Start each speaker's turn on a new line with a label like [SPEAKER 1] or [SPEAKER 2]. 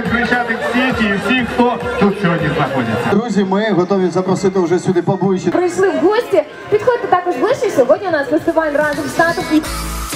[SPEAKER 1] Хрещатик Сіті і всіх, хто тут сьогодні знаходиться.
[SPEAKER 2] Друзі, ми готові запросити вже сюди поближче.
[SPEAKER 3] Прийшли в гості. Підходьте також ближче. Сьогодні у нас фестиваль разом з татом.